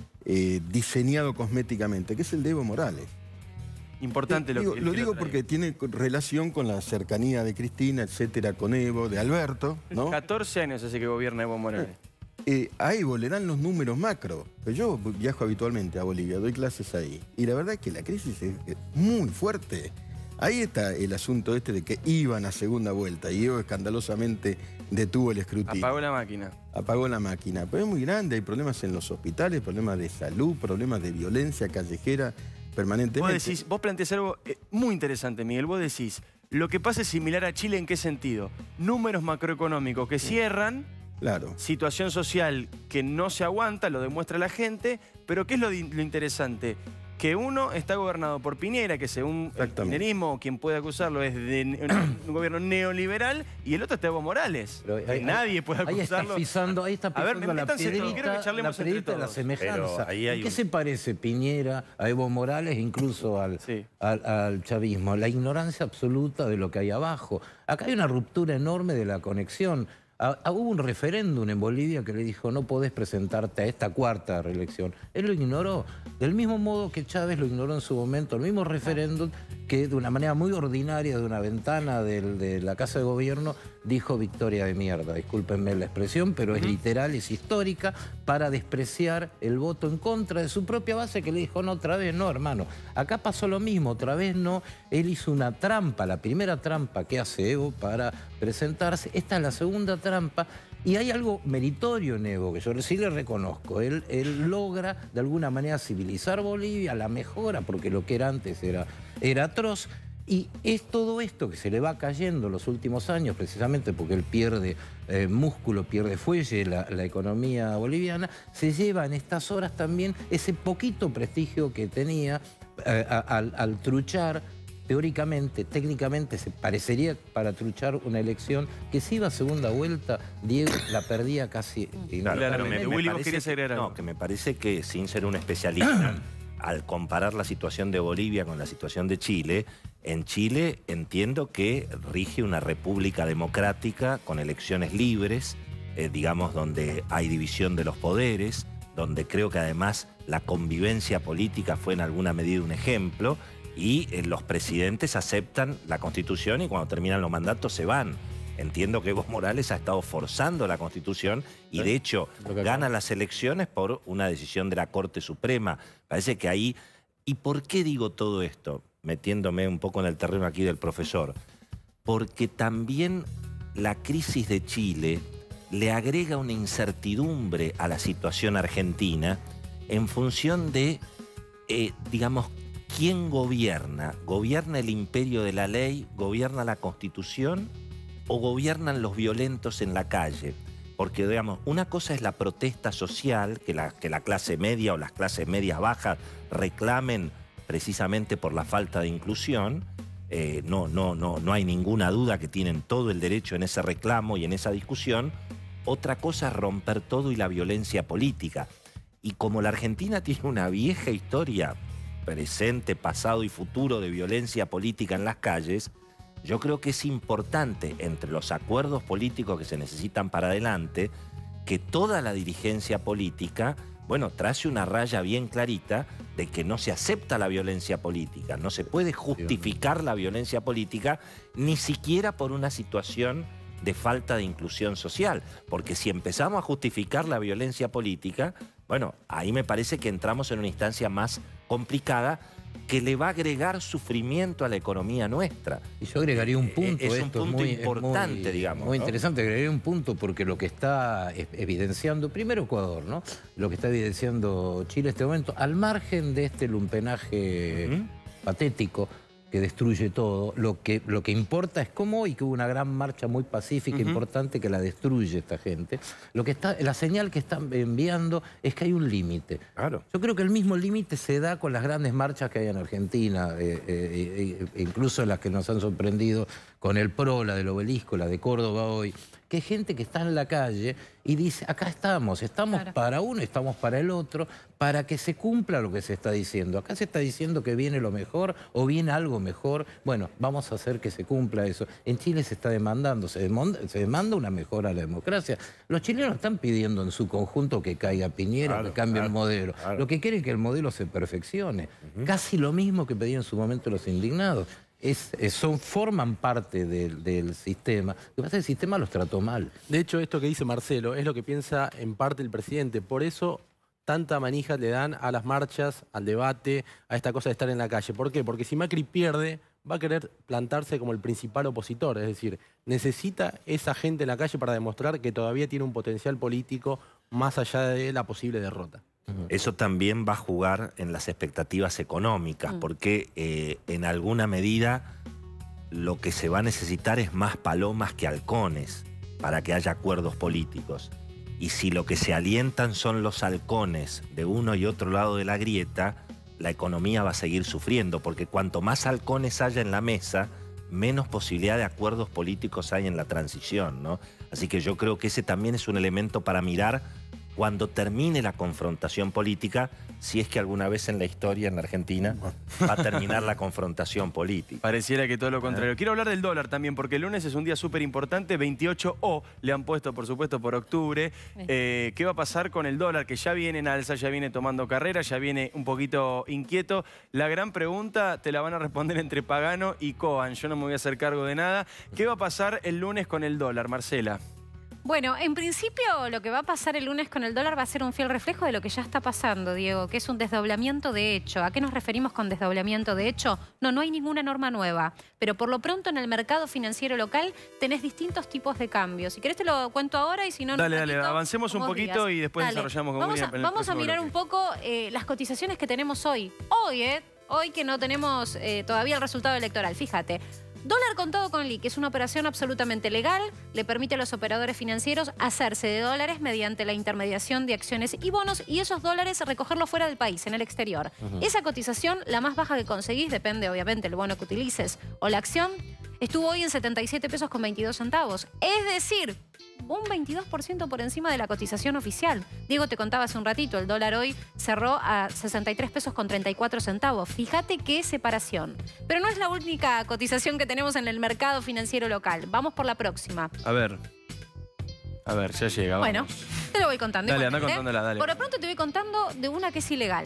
eh, diseñado cosméticamente, que es el de Evo Morales. Importante lo digo, que Lo que digo lo porque tiene relación con la cercanía de Cristina, etcétera, con Evo, de Alberto, ¿no? catorce años hace que gobierna Evo Morales. Eh, a Evo le dan los números macro. Yo viajo habitualmente a Bolivia, doy clases ahí. Y la verdad es que la crisis es muy fuerte. Ahí está el asunto este de que iban a segunda vuelta y Evo escandalosamente detuvo el escrutinio. Apagó la máquina. Apagó la máquina. Pero es muy grande, hay problemas en los hospitales, problemas de salud, problemas de violencia callejera permanentemente. Vos decís, vos planteás algo eh, muy interesante, Miguel. Vos decís, lo que pasa es similar a Chile, ¿en qué sentido? Números macroeconómicos que cierran, claro. Situación social que no se aguanta, lo demuestra la gente, pero ¿qué es lo, lo interesante? que uno está gobernado por Piñera, que según el kirchnerismo, quien puede acusarlo es de un gobierno neoliberal, y el otro es Evo Morales. Pero ahí- Nadie ahí- puede Ahí acusarlo. está pisando, ahí está A ver, pisando la métanse en todo, quiero que piedrita, la charlemos entre piedrita de la todos. semejanza. Pero ahí hay ¿En qué un- se parece Piñera a Evo Morales, incluso al, Sí. al, al chavismo? La ignorancia absoluta de lo que hay abajo. Acá hay una ruptura enorme de la conexión. Ah, ah, hubo un referéndum en Bolivia que le dijo no podés presentarte a esta cuarta reelección. Él lo ignoró, del mismo modo que Chávez lo ignoró en su momento, el mismo referéndum que de una manera muy ordinaria de una ventana del- de la Casa de Gobierno dijo victoria de mierda, discúlpenme la expresión, pero es literal, es histórica, para despreciar el voto en contra de su propia base que le dijo no, otra vez no, hermano. Acá pasó lo mismo, otra vez no, él hizo una trampa, la primera trampa que hace Evo para presentarse, esta es la segunda trampa. Y hay algo meritorio en Evo, que yo sí le reconozco. Él, él logra de alguna manera civilizar Bolivia, la mejora, porque lo que era antes era, era atroz. Y es todo esto que se le va cayendo los últimos años, precisamente porque él pierde eh, músculo, pierde fuelle, la, la economía boliviana, se lleva en estas horas también ese poquito prestigio que tenía eh, a- al, al truchar. Teóricamente, técnicamente, se parecería para truchar una elección que si iba a segunda vuelta, Diego la perdía casi. Claro, pero me- me Willy, vos parece querías que- agregar algo. No, que me parece que sin ser un especialista, al comparar la situación de Bolivia con la situación de Chile, en Chile entiendo que rige una república democrática con elecciones libres, eh, digamos, donde hay división de los poderes, donde creo que además la convivencia política fue en alguna medida un ejemplo, y eh, los presidentes aceptan la Constitución y cuando terminan los mandatos se van. Entiendo que Evo Morales ha estado forzando la Constitución y de hecho gana las elecciones por una decisión de la Corte Suprema. Parece que ahí... ¿Y por qué digo todo esto? Metiéndome un poco en el terreno aquí del profesor. Porque también la crisis de Chile le agrega una incertidumbre a la situación argentina en función de, eh, digamos, ¿quién gobierna? ¿Gobierna el imperio de la ley? ¿Gobierna la Constitución? ¿O gobiernan los violentos en la calle? Porque, digamos, una cosa es la protesta social, que la, que la clase media o las clases medias bajas reclamen precisamente por la falta de inclusión. Eh, no, no, no, no hay ninguna duda que tienen todo el derecho en ese reclamo y en esa discusión. Otra cosa es romper todo y la violencia política. Y como la Argentina tiene una vieja historia, presente, pasado y futuro de violencia política en las calles, yo creo que es importante, entre los acuerdos políticos que se necesitan para adelante, que toda la dirigencia política, bueno, trace una raya bien clarita de que no se acepta la violencia política, no se puede justificar la violencia política ni siquiera por una situación de falta de inclusión social, porque si empezamos a justificar la violencia política, bueno, ahí me parece que entramos en una instancia más complicada que le va a agregar sufrimiento a la economía nuestra. Y yo agregaría un punto, Es un esto punto muy, importante, muy, digamos. Muy ¿no? interesante, agregaría un punto porque lo que está es- evidenciando, primero Ecuador, ¿no? Lo que está evidenciando Chile en este momento, al margen de este lumpenaje Ujú. patético que destruye todo, lo que, lo que importa es cómo hoy que hubo una gran marcha muy pacífica, Ujú. importante, que la destruye esta gente. Lo que está, la señal que están enviando es que hay un límite. Claro. Yo creo que el mismo límite se da con las grandes marchas que hay en Argentina, eh, eh, eh, incluso las que nos han sorprendido con el PRO, la del Obelisco, la de Córdoba hoy, que hay gente que está en la calle y dice, acá estamos, estamos Claro. para uno, estamos para el otro, para que se cumpla lo que se está diciendo. Acá se está diciendo que viene lo mejor o viene algo mejor. Bueno, vamos a hacer que se cumpla eso. En Chile se está demandando, se demanda, se demanda una mejora a la democracia. Los chilenos están pidiendo en su conjunto que caiga Piñera, Claro, que cambie el claro, modelo. claro. Lo que quieren es que el modelo se perfeccione. Casi lo mismo que pedían en su momento los indignados. Es, es- son, forman parte del, del sistema. Lo que pasa es que el sistema los trató mal. De hecho, esto que dice Marcelo es lo que piensa en parte el presidente. Por eso tanta manija le dan a las marchas, al debate, a esta cosa de estar en la calle. ¿Por qué? Porque si Macri pierde, va a querer plantarse como el principal opositor. Es decir, necesita esa gente en la calle para demostrar que todavía tiene un potencial político más allá de la posible derrota. Eso también va a jugar en las expectativas económicas, Mm. porque eh, en alguna medida lo que se va a necesitar es más palomas que halcones para que haya acuerdos políticos. Y si lo que se alientan son los halcones de uno y otro lado de la grieta, la economía va a seguir sufriendo, porque cuanto más halcones haya en la mesa, menos posibilidad de acuerdos políticos hay en la transición, ¿no? Así que yo creo que ese también es un elemento para mirar cuando termine la confrontación política, si es que alguna vez en la historia en la Argentina va a terminar la confrontación política. Pareciera que todo lo contrario. Quiero hablar del dólar también, porque el lunes es un día súper importante, veintiocho O, le han puesto por supuesto por octubre. Eh, ¿Qué va a pasar con el dólar? Que ya viene en alza, ya viene tomando carrera, ya viene un poquito inquieto. La gran pregunta te la van a responder entre Pagano y Cohen. Yo no me voy a hacer cargo de nada. ¿Qué va a pasar el lunes con el dólar, Marcela? Bueno, en principio lo que va a pasar el lunes con el dólar va a ser un fiel reflejo de lo que ya está pasando, Diego, que es un desdoblamiento de hecho. ¿A qué nos referimos con desdoblamiento de hecho? No, no hay ninguna norma nueva, pero por lo pronto en el mercado financiero local tenés distintos tipos de cambios. Si querés te lo cuento ahora y si no... Dale, un dale, ratito, avancemos un poquito días. y después Dale. desarrollamos con Vamos William a, en el vamos a próximo mirar bloque. un poco eh, las cotizaciones que tenemos hoy. Hoy, ¿eh? Hoy que no tenemos eh, todavía el resultado electoral, fíjate. Dólar contado con L I, que es una operación absolutamente legal, le permite a los operadores financieros hacerse de dólares mediante la intermediación de acciones y bonos y esos dólares recogerlos fuera del país, en el exterior. Uh-huh. Esa cotización, la más baja que conseguís, depende obviamente del bono que utilices o la acción, estuvo hoy en setenta y siete pesos con veintidós centavos. Es decir, un veintidós por ciento por encima de la cotización oficial. Diego te contaba hace un ratito, el dólar hoy cerró a sesenta y tres pesos con treinta y cuatro centavos. Fíjate qué separación. Pero no es la única cotización que tenemos en el mercado financiero local. Vamos por la próxima. A ver. A ver, ya llega. Bueno, vamos. te lo voy contando. Dale, anda igualmente, contándola, dale. Por lo pronto te voy contando de una que es ilegal.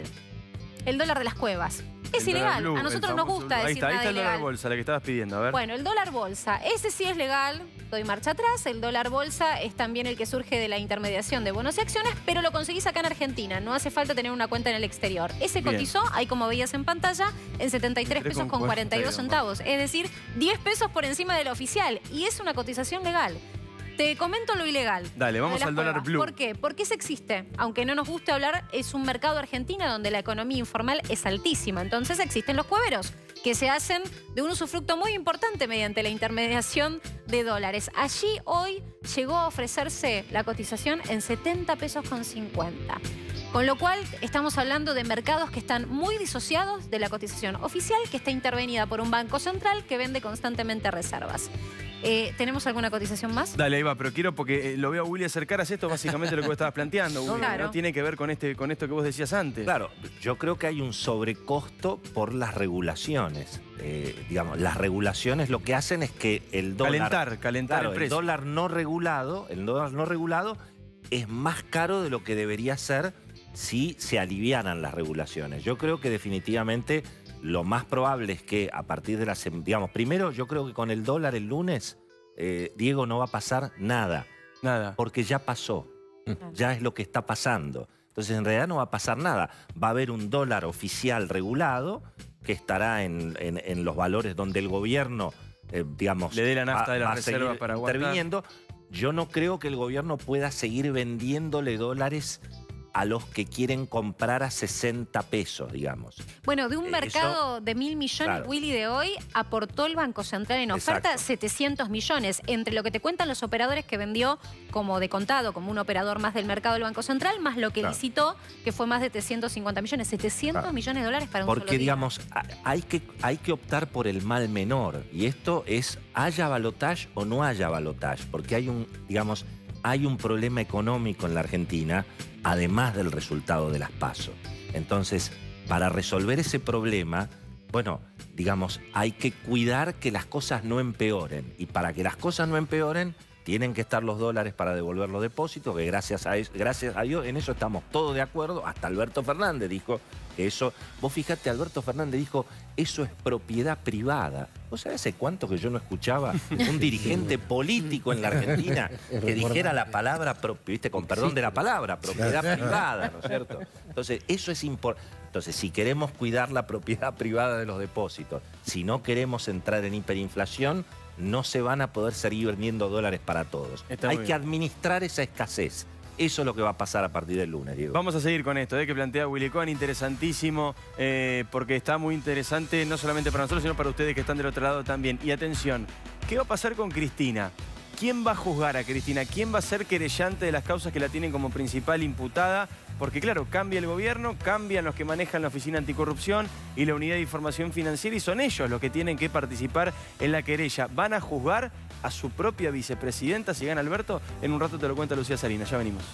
El dólar de las cuevas. Es El ilegal. blue, a nosotros nos gusta blue. decir Ahí está, ahí nada está el ilegal. dólar bolsa, la que estabas pidiendo, a ver. Bueno, el dólar bolsa, ese sí es legal, doy marcha atrás. El dólar bolsa es también el que surge de la intermediación de bonos y acciones, pero lo conseguís acá en Argentina, no hace falta tener una cuenta en el exterior. Ese Bien. cotizó, ahí como veías en pantalla, en setenta y tres pesos con cuarenta y dos centavos, es decir, diez pesos por encima de la oficial, y es una cotización legal. Te comento lo ilegal. Dale, vamos de las al dólar cuevas. blue. ¿Por qué? Porque ese existe. Aunque no nos guste hablar, es un mercado argentino donde la economía informal es altísima. Entonces existen los cueveros, que se hacen de un usufructo muy importante mediante la intermediación de dólares. Allí hoy llegó a ofrecerse la cotización en setenta pesos con cincuenta. Con lo cual estamos hablando de mercados que están muy disociados de la cotización oficial, que está intervenida por un banco central que vende constantemente reservas. Eh, ¿Tenemos alguna cotización más? Dale, ahí va, pero quiero porque eh, lo veo a Willy acercar a esto, básicamente lo que vos estabas planteando, Willy. Claro. No tiene que ver con, este, con esto que vos decías antes. Claro, yo creo que hay un sobrecosto por las regulaciones. Eh, digamos, las regulaciones lo que hacen es que el dólar... Calentar, calentar claro, el el precio. dólar no regulado, el dólar no regulado es más caro de lo que debería ser si se alivianan las regulaciones. Yo creo que definitivamente lo más probable es que a partir de las... Digamos, primero yo creo que con el dólar el lunes, eh, Diego, no va a pasar nada. Nada. Porque ya pasó. Ya es lo que está pasando. Entonces en realidad no va a pasar nada. Va a haber un dólar oficial regulado que estará en, en, en los valores donde el gobierno, eh, digamos... Le dé la nafta va- de las va a seguir reservas para aguantar. interviniendo. Yo no creo que el gobierno pueda seguir vendiéndole dólares a los que quieren comprar a sesenta pesos, digamos. Bueno, de un Eh, mercado eso- de mil millones, claro. Willy, de hoy, aportó el Banco Central en oferta Exacto. setecientos millones. Entre lo que te cuentan los operadores que vendió como de contado, como un operador más del mercado del Banco Central, más lo que Claro. licitó, que fue más de trescientos cincuenta millones. setecientos Claro. millones de dólares para un solo Porque, día. digamos, a- hay que, hay que optar por el mal menor. Y esto es, haya balotaje o no haya balotaje. Porque hay un, digamos, hay un problema económico en la Argentina, además del resultado de las PASO. Entonces, para resolver ese problema, bueno, digamos, hay que cuidar que las cosas no empeoren. Y para que las cosas no empeoren, tienen que estar los dólares para devolver los depósitos, que gracias a, eso, gracias a Dios en eso estamos todos de acuerdo. Hasta Alberto Fernández dijo que eso... Vos fíjate, Alberto Fernández dijo, eso es propiedad privada. ¿Vos sabés hace cuánto que yo no escuchaba un dirigente político en la Argentina que dijera la palabra, pro- viste, con perdón de la palabra, propiedad privada, ¿no es cierto? Entonces, eso es importante. Entonces, si queremos cuidar la propiedad privada de los depósitos, si no queremos entrar en hiperinflación, no se van a poder seguir vendiendo dólares para todos. Está Hay muy que bien. administrar esa escasez. Eso es lo que va a pasar a partir del lunes, Diego. Vamos a seguir con esto, ¿eh? que plantea Willy Cohen, interesantísimo, eh, porque está muy interesante no solamente para nosotros, sino para ustedes que están del otro lado también. Y atención, ¿qué va a pasar con Cristina? ¿Quién va a juzgar a Cristina? ¿Quién va a ser querellante de las causas que la tienen como principal imputada? porque claro, cambia el gobierno, cambian los que manejan la Oficina Anticorrupción y la Unidad de Información Financiera y son ellos los que tienen que participar en la querella. ¿Van a juzgar a su propia vicepresidenta si gana Alberto? En un rato te lo cuenta Lucía Salinas, ya venimos.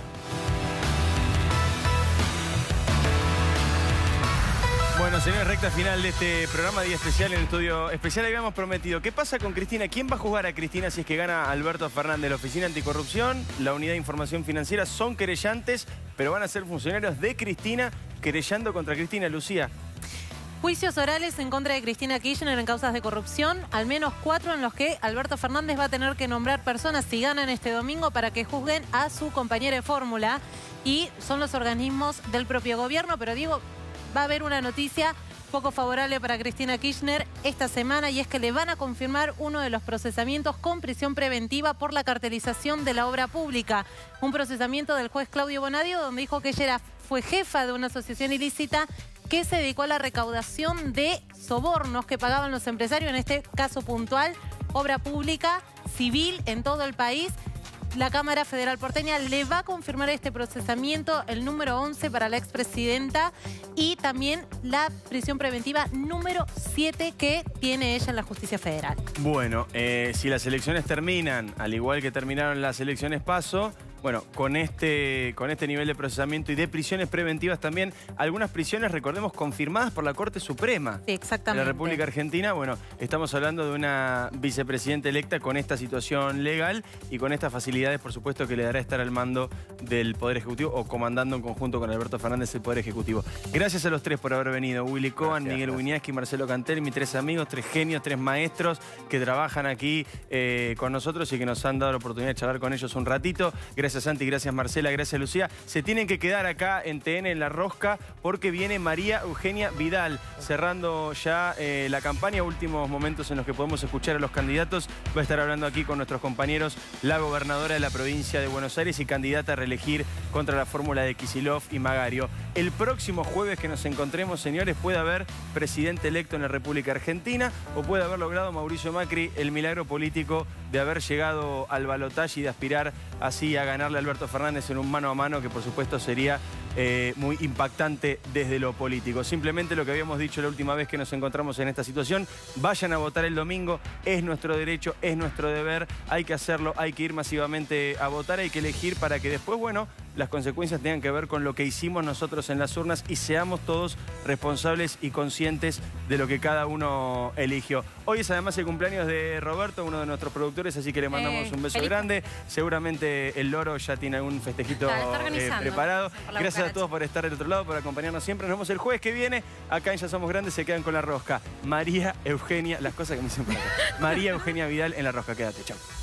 Bueno, señores, recta final de este programa, día especial en el estudio especial. Habíamos prometido, ¿qué pasa con Cristina? ¿Quién va a juzgar a Cristina si es que gana Alberto Fernández? La Oficina Anticorrupción, la Unidad de Información Financiera son querellantes, pero van a ser funcionarios de Cristina querellando contra Cristina. Lucía. Juicios orales en contra de Cristina Kirchner en causas de corrupción, al menos cuatro en los que Alberto Fernández va a tener que nombrar personas si ganan este domingo para que juzguen a su compañera de fórmula. Y son los organismos del propio gobierno, pero digo, va a haber una noticia poco favorable para Cristina Kirchner esta semana y es que le van a confirmar uno de los procesamientos con prisión preventiva por la cartelización de la obra pública. Un procesamiento del juez Claudio Bonadio donde dijo que ella era, fue jefa de una asociación ilícita que se dedicó a la recaudación de sobornos que pagaban los empresarios, en este caso puntual, obra pública, civil en todo el país. La Cámara Federal Porteña le va a confirmar este procesamiento, el número once para la expresidenta y también la prisión preventiva número siete que tiene ella en la Justicia Federal. Bueno, eh, si las elecciones terminan, al igual que terminaron las elecciones PASO, bueno, con este, con este nivel de procesamiento y de prisiones preventivas también, algunas prisiones, recordemos, confirmadas por la Corte Suprema sí, exactamente. de la República Argentina. Bueno, estamos hablando de una vicepresidenta electa con esta situación legal y con estas facilidades, por supuesto, que le dará estar al mando del Poder Ejecutivo o comandando en conjunto con Alberto Fernández el Poder Ejecutivo. Gracias a los tres por haber venido. Willy Cohen, Miguel Wiñaski, Marcelo Cantel, mis tres amigos, tres genios, tres maestros que trabajan aquí eh, con nosotros y que nos han dado la oportunidad de charlar con ellos un ratito. Gracias Gracias Santi, gracias Marcela, gracias Lucía. Se tienen que quedar acá en T N en La Rosca porque viene María Eugenia Vidal cerrando ya eh, la campaña, últimos momentos en los que podemos escuchar a los candidatos. Va a estar hablando aquí con nuestros compañeros la gobernadora de la provincia de Buenos Aires y candidata a reelegir contra la fórmula de Kicillof y Magario. El próximo jueves que nos encontremos, señores, puede haber presidente electo en la República Argentina o puede haber logrado Mauricio Macri el milagro político de haber llegado al balotaje y de aspirar así a ganarle a Alberto Fernández en un mano a mano que por supuesto sería eh, muy impactante desde lo político. Simplemente lo que habíamos dicho la última vez que nos encontramos en esta situación, vayan a votar el domingo, es nuestro derecho, es nuestro deber, hay que hacerlo, hay que ir masivamente a votar, hay que elegir para que después, bueno, las consecuencias tengan que ver con lo que hicimos nosotros en las urnas y seamos todos responsables y conscientes de lo que cada uno eligió. Hoy es además el cumpleaños de Roberto, uno de nuestros productores, así que le mandamos eh, un beso feliz. grande. Seguramente el Loro ya tiene algún festejito eh, preparado. Gracias a todos por estar del otro lado, por acompañarnos siempre. Nos vemos el jueves que viene. Acá en Ya Somos Grandes se quedan con La Rosca. María Eugenia, las cosas que me dicen por acá. María Eugenia Vidal en La Rosca. Quédate, chao.